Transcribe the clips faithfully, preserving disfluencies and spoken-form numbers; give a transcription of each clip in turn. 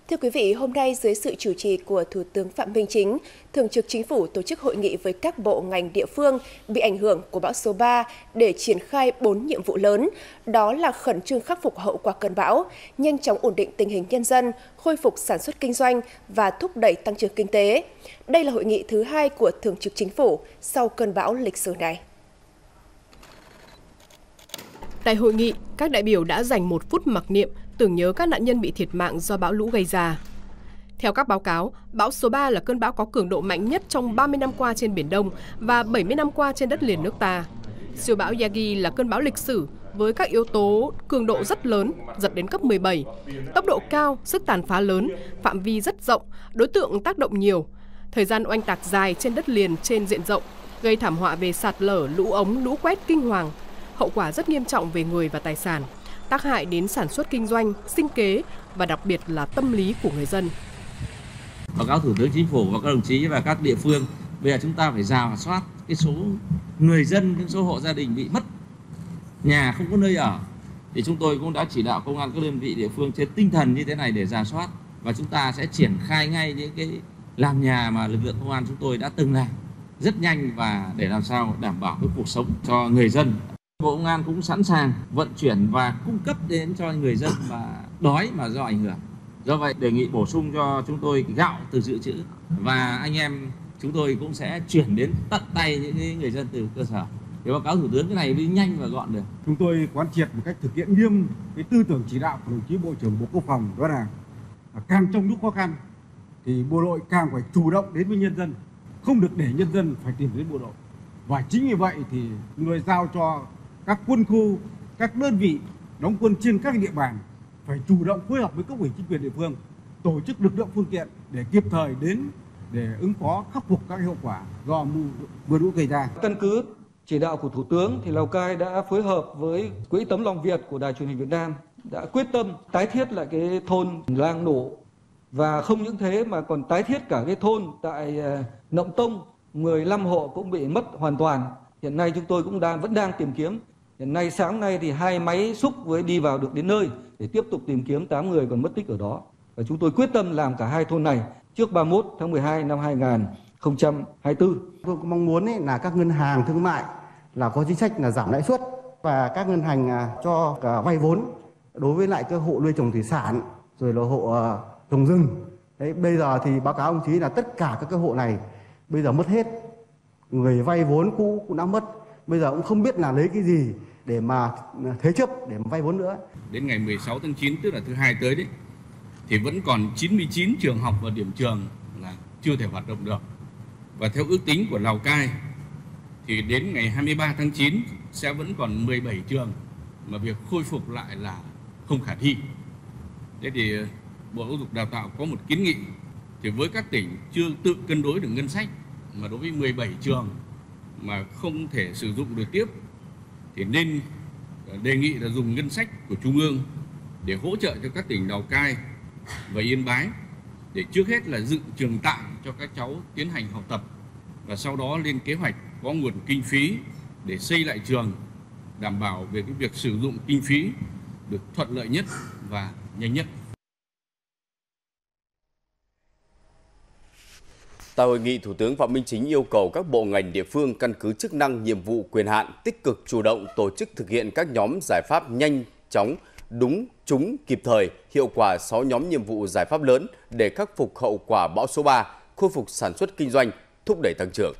Thưa quý vị, hôm nay dưới sự chủ trì của Thủ tướng Phạm Minh Chính, Thường trực Chính phủ tổ chức hội nghị với các bộ ngành địa phương bị ảnh hưởng của bão số ba để triển khai bốn nhiệm vụ lớn, đó là khẩn trương khắc phục hậu quả cơn bão, nhanh chóng ổn định tình hình nhân dân, khôi phục sản xuất kinh doanh và thúc đẩy tăng trưởng kinh tế. Đây là hội nghị thứ hai của Thường trực Chính phủ sau cơn bão lịch sử này. Tại hội nghị, các đại biểu đã dành một phút mặc niệm tưởng nhớ các nạn nhân bị thiệt mạng do bão lũ gây ra. Theo các báo cáo, bão số ba là cơn bão có cường độ mạnh nhất trong ba mươi năm qua trên Biển Đông và bảy mươi năm qua trên đất liền nước ta. Siêu bão Yagi là cơn bão lịch sử với các yếu tố cường độ rất lớn, giật đến cấp mười bảy, tốc độ cao, sức tàn phá lớn, phạm vi rất rộng, đối tượng tác động nhiều, thời gian oanh tạc dài trên đất liền trên diện rộng, gây thảm họa về sạt lở, lũ ống, lũ quét kinh hoàng, hậu quả rất nghiêm trọng về người và tài sản, tác hại đến sản xuất kinh doanh, sinh kế và đặc biệt là tâm lý của người dân. Báo cáo Thủ tướng Chính phủ và các đồng chí và các địa phương, bây giờ chúng ta phải rà soát cái số người dân, cái số hộ gia đình bị mất nhà, không có nơi ở. Thì chúng tôi cũng đã chỉ đạo công an các đơn vị địa phương trên tinh thần như thế này để rà soát, và chúng ta sẽ triển khai ngay những cái làm nhà mà lực lượng công an chúng tôi đã từng làm rất nhanh, và để làm sao đảm bảo cái cuộc sống cho người dân. Bộ Công an cũng sẵn sàng vận chuyển và cung cấp đến cho người dân mà đói mà do ảnh hưởng. Do vậy đề nghị bổ sung cho chúng tôi gạo từ dự trữ, và anh em chúng tôi cũng sẽ chuyển đến tận tay những người dân từ cơ sở. Để báo cáo Thủ tướng cái này mới nhanh và gọn được. Chúng tôi quán triệt một cách thực hiện nghiêm cái tư tưởng chỉ đạo của đồng chí Bộ trưởng Bộ Quốc phòng, đó là càng trong lúc khó khăn thì bộ đội càng phải chủ động đến với nhân dân, không được để nhân dân phải tìm đến bộ đội. Và chính vì vậy thì chúng tôi giao cho các quân khu, các đơn vị đóng quân trên các địa bàn phải chủ động phối hợp với cấp ủy chính quyền địa phương, tổ chức lực lượng phương tiện để kịp thời đến để ứng phó khắc phục các hậu quả do mưa lũ gây ra. Căn cứ chỉ đạo của Thủ tướng thì Lào Cai đã phối hợp với Quỹ Tấm Lòng Việt của Đài Truyền hình Việt Nam đã quyết tâm tái thiết lại cái thôn Lang Nổ, và không những thế mà còn tái thiết cả cái thôn tại Nậm Tông, mười lăm hộ cũng bị mất hoàn toàn. Hiện nay chúng tôi cũng đang vẫn đang tìm kiếm. Hiện nay sáng nay thì hai máy xúc với đi vào được đến nơi để tiếp tục tìm kiếm tám người còn mất tích ở đó. Và chúng tôi quyết tâm làm cả hai thôn này trước ba mươi mốt tháng mười hai năm hai nghìn không trăm hai mươi tư. Tôi cũng mong muốn ấy là các ngân hàng thương mại là có chính sách là giảm lãi suất, và các ngân hàng cho cả vay vốn đối với lại các hộ nuôi trồng thủy sản rồi là hộ trồng rừng. Đấy, bây giờ thì báo cáo ông chí là tất cả các cái hộ này bây giờ mất hết. Người vay vốn cũ cũng đã mất, bây giờ cũng không biết là lấy cái gì để mà thế chấp để mà vay vốn nữa. Đến ngày mười sáu tháng chín, tức là thứ hai tới đấy, thì vẫn còn chín mươi chín trường học và điểm trường là chưa thể hoạt động được. Và theo ước tính của Lào Cai thì đến ngày hai mươi ba tháng chín sẽ vẫn còn mười bảy trường mà việc khôi phục lại là không khả thi. Thế thì Bộ Giáo dục Đào tạo có một kiến nghị, thì với các tỉnh chưa tự cân đối được ngân sách, mà đối với mười bảy trường mà không thể sử dụng được tiếp, thì nên đề nghị là dùng ngân sách của Trung ương để hỗ trợ cho các tỉnh Lào Cai và Yên Bái, để trước hết là dựng trường tạm cho các cháu tiến hành học tập, và sau đó lên kế hoạch có nguồn kinh phí để xây lại trường, đảm bảo về cái việc sử dụng kinh phí được thuận lợi nhất và nhanh nhất. Tại hội nghị, Thủ tướng Phạm Minh Chính yêu cầu các bộ ngành địa phương căn cứ chức năng, nhiệm vụ, quyền hạn, tích cực chủ động tổ chức thực hiện các nhóm giải pháp nhanh chóng, đúng, trúng, kịp thời, hiệu quả sáu nhóm nhiệm vụ giải pháp lớn để khắc phục hậu quả bão số ba, khôi phục sản xuất kinh doanh, thúc đẩy tăng trưởng.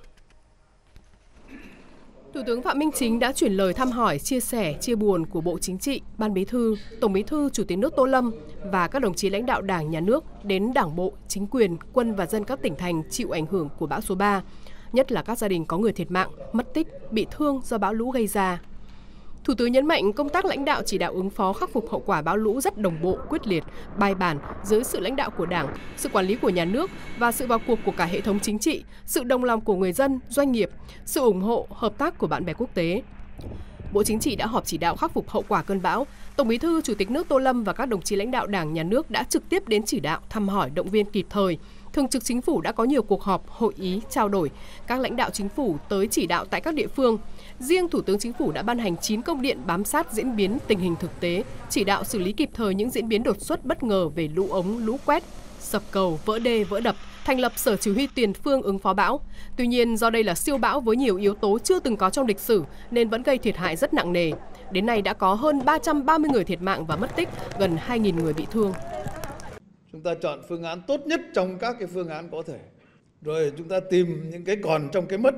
Thủ tướng Phạm Minh Chính đã chuyển lời thăm hỏi, chia sẻ, chia buồn của Bộ Chính trị, Ban Bí thư, Tổng Bí thư, Chủ tịch nước Tô Lâm và các đồng chí lãnh đạo Đảng, Nhà nước đến Đảng bộ, chính quyền, quân và dân các tỉnh thành chịu ảnh hưởng của bão số ba, nhất là các gia đình có người thiệt mạng, mất tích, bị thương do bão lũ gây ra. Thủ tướng nhấn mạnh công tác lãnh đạo chỉ đạo ứng phó khắc phục hậu quả bão lũ rất đồng bộ, quyết liệt, bài bản dưới sự lãnh đạo của Đảng, sự quản lý của Nhà nước và sự vào cuộc của cả hệ thống chính trị, sự đồng lòng của người dân, doanh nghiệp, sự ủng hộ, hợp tác của bạn bè quốc tế. Bộ Chính trị đã họp chỉ đạo khắc phục hậu quả cơn bão. Tổng Bí thư, Chủ tịch nước Tô Lâm và các đồng chí lãnh đạo Đảng, Nhà nước đã trực tiếp đến chỉ đạo, thăm hỏi, động viên kịp thời, Thường trực Chính phủ đã có nhiều cuộc họp, hội ý, trao đổi. Các lãnh đạo chính phủ tới chỉ đạo tại các địa phương. Riêng Thủ tướng Chính phủ đã ban hành chín công điện bám sát diễn biến tình hình thực tế, chỉ đạo xử lý kịp thời những diễn biến đột xuất bất ngờ về lũ ống, lũ quét, sập cầu, vỡ đê, vỡ đập, thành lập Sở Chỉ huy tiền phương ứng phó bão. Tuy nhiên, do đây là siêu bão với nhiều yếu tố chưa từng có trong lịch sử nên vẫn gây thiệt hại rất nặng nề. Đến nay đã có hơn ba trăm ba mươi người thiệt mạng và mất tích, gần hai nghìn người bị thương. Chúng ta chọn phương án tốt nhất trong các cái phương án có thể. Rồi chúng ta tìm những cái còn trong cái mất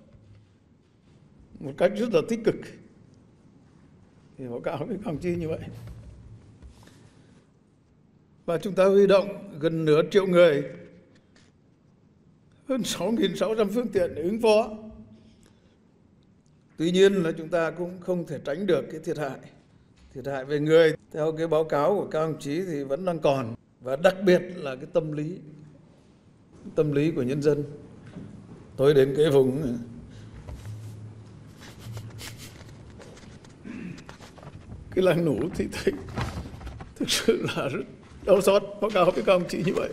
một cách rất là tích cực. Thì báo cáo với các đồng chí như vậy. Và chúng ta huy động gần nửa triệu người, hơn sáu nghìn sáu trăm phương tiện để ứng phó. Tuy nhiên là chúng ta cũng không thể tránh được cái thiệt hại. Thiệt hại về người, theo cái báo cáo của các đồng chí thì vẫn đang còn. Và đặc biệt là cái tâm lý, tâm lý của nhân dân. Tôi đến cái vùng cái làng nủ thì thấy thực sự là rất đau xót, báo cáo với các ông chị như vậy.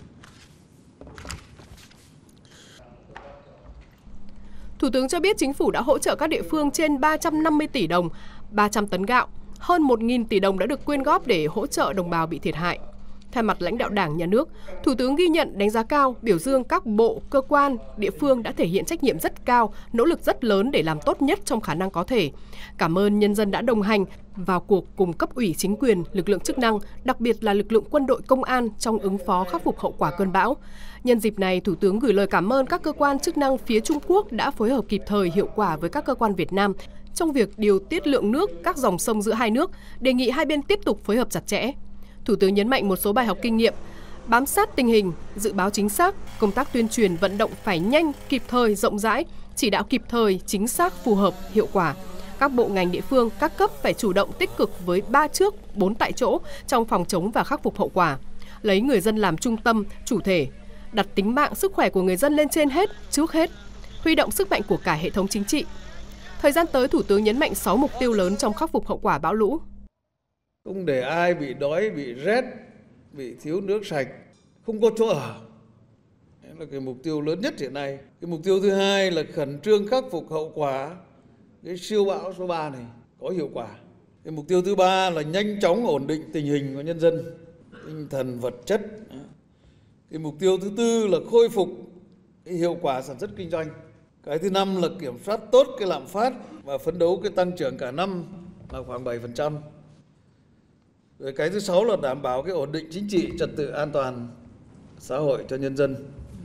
Thủ tướng cho biết Chính phủ đã hỗ trợ các địa phương trên ba trăm năm mươi tỷ đồng, ba trăm tấn gạo, hơn một nghìn tỷ đồng đã được quyên góp để hỗ trợ đồng bào bị thiệt hại. Thay mặt lãnh đạo Đảng, Nhà nước, Thủ tướng ghi nhận, đánh giá cao, biểu dương các bộ, cơ quan, địa phương đã thể hiện trách nhiệm rất cao, nỗ lực rất lớn để làm tốt nhất trong khả năng có thể. Cảm ơn nhân dân đã đồng hành, vào cuộc cùng cấp ủy chính quyền, lực lượng chức năng, đặc biệt là lực lượng quân đội công an trong ứng phó khắc phục hậu quả cơn bão. Nhân dịp này, Thủ tướng gửi lời cảm ơn các cơ quan chức năng phía Trung Quốc đã phối hợp kịp thời, hiệu quả với các cơ quan Việt Nam trong việc điều tiết lượng nước các dòng sông giữa hai nước, đề nghị hai bên tiếp tục phối hợp chặt chẽ. Thủ tướng nhấn mạnh một số bài học kinh nghiệm, bám sát tình hình, dự báo chính xác, công tác tuyên truyền vận động phải nhanh, kịp thời, rộng rãi, chỉ đạo kịp thời, chính xác, phù hợp, hiệu quả. Các bộ ngành địa phương, các cấp phải chủ động tích cực với ba trước, bốn tại chỗ trong phòng chống và khắc phục hậu quả. Lấy người dân làm trung tâm, chủ thể, đặt tính mạng, sức khỏe của người dân lên trên hết, trước hết, huy động sức mạnh của cả hệ thống chính trị. Thời gian tới, Thủ tướng nhấn mạnh sáu mục tiêu lớn trong khắc phục hậu quả bão lũ. Không để ai bị đói, bị rét, bị thiếu nước sạch, không có chỗ ở. Đấy là cái mục tiêu lớn nhất hiện nay. Cái mục tiêu thứ hai là khẩn trương khắc phục hậu quả cái siêu bão số ba này có hiệu quả. Cái mục tiêu thứ ba là nhanh chóng ổn định tình hình của nhân dân, tinh thần vật chất. Cái mục tiêu thứ tư là khôi phục cái hiệu quả sản xuất kinh doanh. Cái thứ năm là kiểm soát tốt cái lạm phát và phấn đấu cái tăng trưởng cả năm là khoảng bảy phần trăm. Rồi cái thứ sáu là đảm bảo cái ổn định chính trị, trật tự an toàn xã hội cho nhân dân.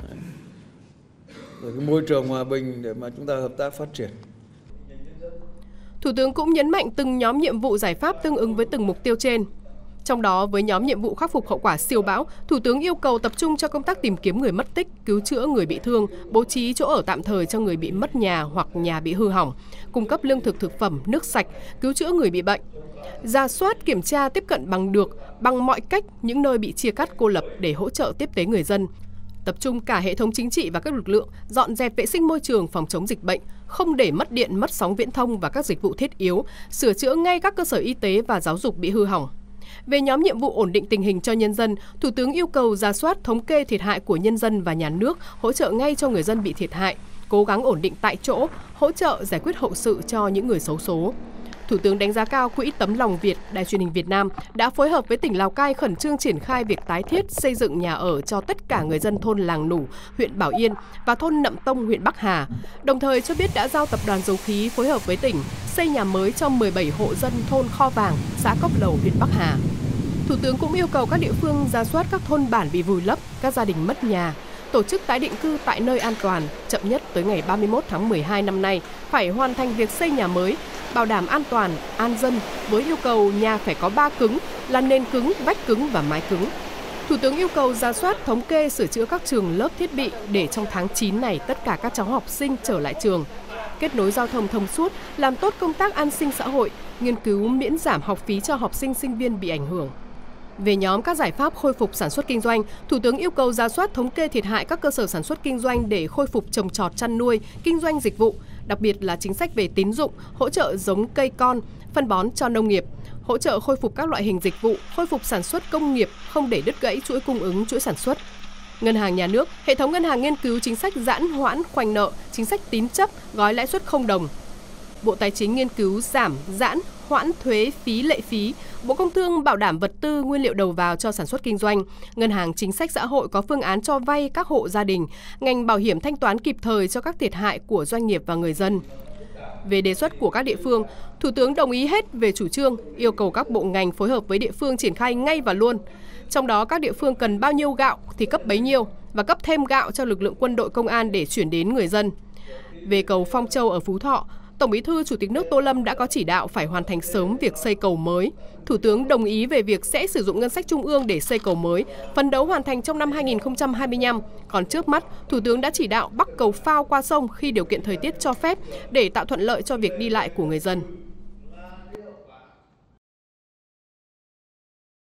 Rồi cái môi trường hòa bình để mà chúng ta hợp tác phát triển. Thủ tướng cũng nhấn mạnh từng nhóm nhiệm vụ giải pháp tương ứng với từng mục tiêu trên. Trong đó, với nhóm nhiệm vụ khắc phục hậu quả siêu bão, Thủ tướng yêu cầu tập trung cho công tác tìm kiếm người mất tích, cứu chữa người bị thương, bố trí chỗ ở tạm thời cho người bị mất nhà hoặc nhà bị hư hỏng, cung cấp lương thực thực phẩm, nước sạch, cứu chữa người bị bệnh. Rà soát, kiểm tra, tiếp cận bằng được, bằng mọi cách những nơi bị chia cắt cô lập để hỗ trợ tiếp tế người dân. Tập trung cả hệ thống chính trị và các lực lượng dọn dẹp vệ sinh môi trường, phòng chống dịch bệnh, không để mất điện, mất sóng viễn thông và các dịch vụ thiết yếu, sửa chữa ngay các cơ sở y tế và giáo dục bị hư hỏng. Về nhóm nhiệm vụ ổn định tình hình cho nhân dân, Thủ tướng yêu cầu rà soát thống kê thiệt hại của nhân dân và nhà nước, hỗ trợ ngay cho người dân bị thiệt hại, cố gắng ổn định tại chỗ, hỗ trợ giải quyết hậu sự cho những người xấu số. Thủ tướng đánh giá cao Quỹ Tấm Lòng Việt, Đài Truyền hình Việt Nam đã phối hợp với tỉnh Lào Cai khẩn trương triển khai việc tái thiết xây dựng nhà ở cho tất cả người dân thôn Làng Nủ, huyện Bảo Yên và thôn Nậm Tông, huyện Bắc Hà. Đồng thời cho biết đã giao Tập đoàn Dầu khí phối hợp với tỉnh xây nhà mới cho mười bảy hộ dân thôn Kho Vàng, xã Cốc Lầu, huyện Bắc Hà. Thủ tướng cũng yêu cầu các địa phương rà soát các thôn bản bị vùi lấp, các gia đình mất nhà, tổ chức tái định cư tại nơi an toàn, chậm nhất tới ngày ba mươi mốt tháng mười hai năm nay, phải hoàn thành việc xây nhà mới, bảo đảm an toàn, an dân với yêu cầu nhà phải có ba cứng là nền cứng, vách cứng và mái cứng. Thủ tướng yêu cầu rà soát, thống kê, sửa chữa các trường lớp thiết bị để trong tháng chín này tất cả các cháu học sinh trở lại trường. Kết nối giao thông thông suốt, làm tốt công tác an sinh xã hội, nghiên cứu miễn giảm học phí cho học sinh sinh viên bị ảnh hưởng. Về nhóm các giải pháp khôi phục sản xuất kinh doanh, Thủ tướng yêu cầu rà soát thống kê thiệt hại các cơ sở sản xuất kinh doanh để khôi phục trồng trọt, chăn nuôi, kinh doanh dịch vụ, đặc biệt là chính sách về tín dụng, hỗ trợ giống cây con, phân bón cho nông nghiệp, hỗ trợ khôi phục các loại hình dịch vụ, khôi phục sản xuất công nghiệp, không để đứt gãy chuỗi cung ứng, chuỗi sản xuất. Ngân hàng Nhà nước, hệ thống ngân hàng nghiên cứu chính sách giãn hoãn khoanh nợ, chính sách tín chấp, gói lãi suất không đồng. Bộ Tài chính nghiên cứu giảm, giãn, hoãn thuế phí lệ phí. Bộ Công Thương bảo đảm vật tư, nguyên liệu đầu vào cho sản xuất kinh doanh. Ngân hàng Chính sách Xã hội có phương án cho vay các hộ gia đình. Ngành bảo hiểm thanh toán kịp thời cho các thiệt hại của doanh nghiệp và người dân. Về đề xuất của các địa phương, Thủ tướng đồng ý hết về chủ trương, yêu cầu các bộ ngành phối hợp với địa phương triển khai ngay và luôn. Trong đó các địa phương cần bao nhiêu gạo thì cấp bấy nhiêu và cấp thêm gạo cho lực lượng quân đội công an để chuyển đến người dân. Về cầu Phong Châu ở Phú Thọ, Tổng Bí thư Chủ tịch nước Tô Lâm đã có chỉ đạo phải hoàn thành sớm việc xây cầu mới. Thủ tướng đồng ý về việc sẽ sử dụng ngân sách trung ương để xây cầu mới, phấn đấu hoàn thành trong năm hai nghìn không trăm hai mươi lăm. Còn trước mắt, Thủ tướng đã chỉ đạo bắc cầu phao qua sông khi điều kiện thời tiết cho phép để tạo thuận lợi cho việc đi lại của người dân.